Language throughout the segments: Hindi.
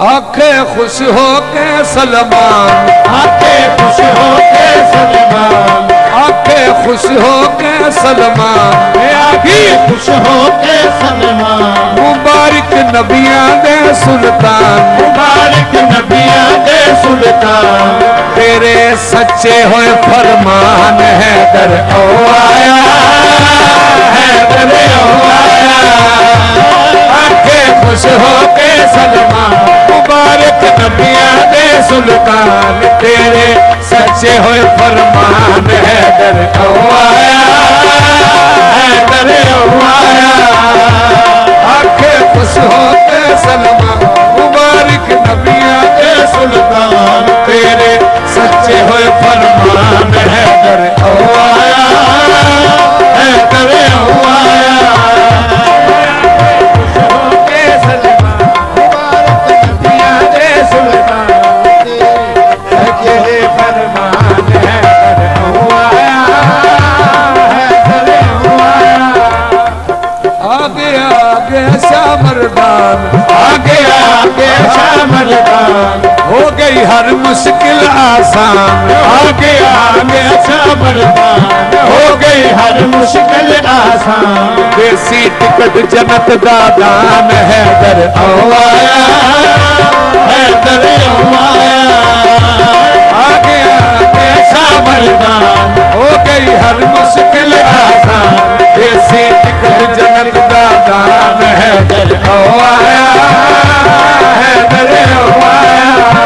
आखे खुश हो के सलमान, आके खुश हो के सलमान, आखे खुश हो के सलमान, आके खुश हो के सलमान। मुबारक नबियां दे सुल्तान, मुबारक नबियां दे सुल्तान, तेरे सच्चे होए फरमान हैदर ओ आया, हैदर ओ आया। आखे खुश हो के सलमान, मुबारक नबियां दे सुल्तान, तेरे सच्चे होए फरमान हैदर ओ आया, हैदर ओ आया। आखे खुश हो के सलमान, मुबारक नबियां दे सुल्तान, तेरे सच्चे होए फरमान हैदर ओ आया, हैदर ओ आया। आगे आगे शामरदान, हो गई हर मुश्किल आसान, आगे आगे शामरदान, हो गई हर मुश्किल आसान। देसी टिकट जन्नत दा दान हैदर ओ आया, हैदर ओ आया। आगे आगे शामरदान, हो गई हर मुश्किल आसान, देसी टिकट जन्नत दा दान हैदर ओ आया, हैदर ओ आया।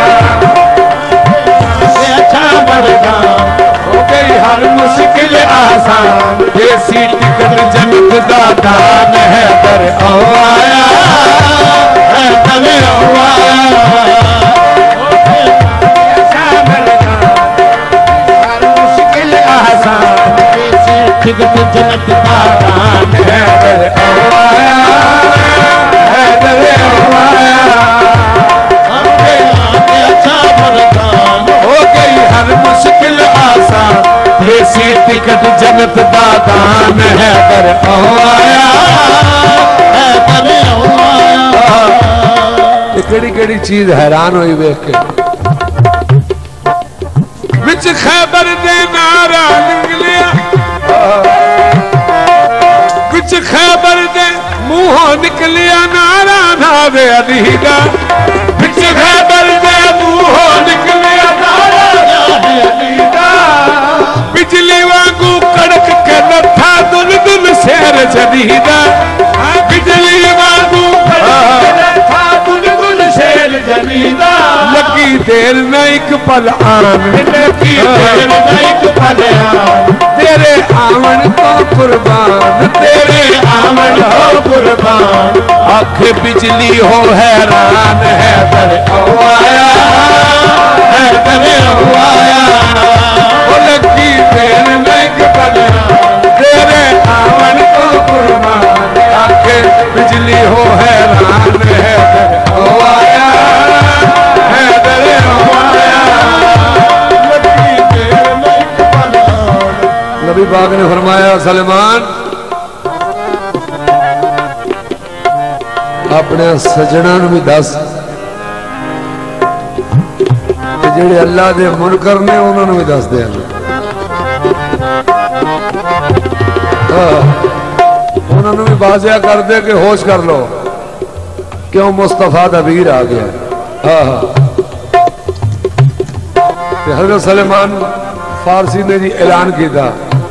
शामरदान, हो गई हर मुश्किल आसान, देसी टिकट जन्नत दा दान हैदर ओ आया, हैदर ओ आया। टिकट जन्नत का दान, हैदर ओ आया, हैदर ओ आया। आगे आगे शामरदान, हो गई हर मुश्किल आसान, देसी टिकट जन्नत दा दान हैदर ओ आया, हैदर ओ आया। केड़ी केड़ी चीज हैरान हुई वेख के। विच खैबर दे नारा निकलिया, विच खैबर दे मुंहों निकलिया नारा नारे अली दा, विच खैबर दे मुंहों निकलिया नारा नारे अली दा। बिजली वांगू कड़क के नथा दुल दुल शेर जली दा, बिजली वांगू कड़क के नथा दुल दुल शेर जली दा। लगी देर न एक पल आन, लगी देर न एक पल आन, तेरे आवन को कुर्बान, तेरे आमन हो कुर्बान। आँख बिजली हो हैरान हैदर ओ आया, हैदर ओ आया। वो लगी देर न एक पल आन, तेरे आवन को कुर्बान, आँख बिजली हो हैरान हैदर ओ आया, हैदर ओ आया। लगी देर न एक पल आन। नबी पाक ने फरमाया सलमान अपने सजना भी दस, जेड़े अल्लाह दे मुनकर ने उन्होंने भी दस दे। उन्होंने भी बाजिया कर दे कि होश कर लो क्यों मुस्तफा दा वीर आ गया। हजरत सलेमान फारसी ने जी ऐलान किया,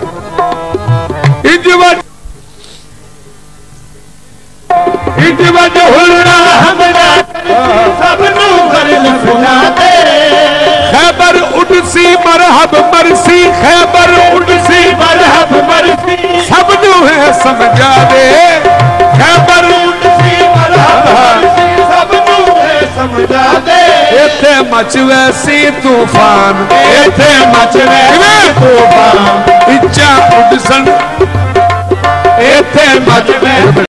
खैबर उडसी मरहब मरसी, खैबर उडसी मरहब मरसी, सबनू है समझा दे। खैबर उडसी मरहब मरसी, सबनू है समझा दे। इथे मच वैसी तूफान, इथे मच वैसी तूफान, इच्छा उडसन इथे मच वैसी